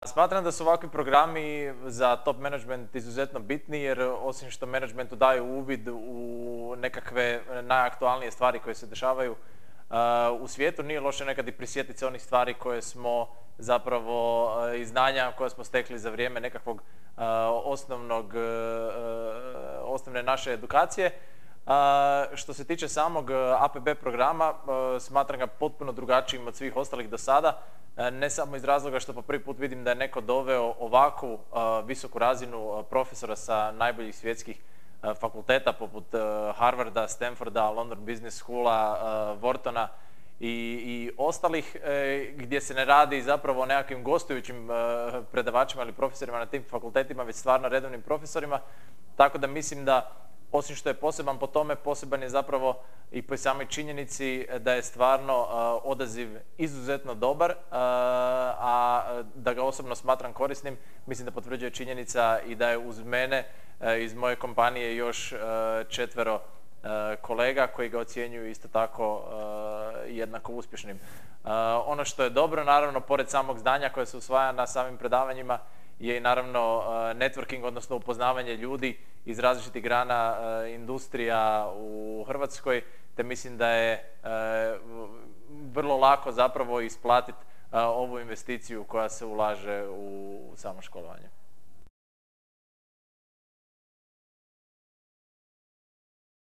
Smatram da su ovakvi programi za top management izuzetno bitni jer osim što managementu daju uvid u nekakve najaktualnije stvari koje se dešavaju u svijetu, nije loše nekad i prisjetiti se onih stvari koje smo zapravo iz znanja koje smo stekli za vrijeme nekakvog osnovne naše edukacije. Što se tiče samog APB programa, smatram ga potpuno drugačijim od svih ostalih do sada, ne samo iz razloga što po prvi put vidim da je neko doveo ovakvu visoku razinu profesora sa najboljih svjetskih fakulteta poput Harvarda, Stanforda, London Business Schoola, Whartona i ostalih, gdje se ne radi zapravo o nekakvim gostujućim predavačima ili profesorima na tim fakultetima, već stvarno redovnim profesorima, tako da mislim da osim što je poseban po tome, poseban je zapravo i po samoj činjenici da je stvarno odaziv izuzetno dobar, a da ga osobno smatram korisnim, mislim da potvrđuje činjenica i da je uz mene iz moje kompanije još 4 kolega koji ga ocjenjuju isto tako jednako uspješnim. Ono što je dobro, naravno, pored samog znanja koje se usvaja na samim predavanjima, je i naravno networking, odnosno upoznavanje ljudi iz različitih grana industrija u Hrvatskoj, te mislim da je vrlo lako zapravo isplatiti ovu investiciju koja se ulaže u samo školovanje.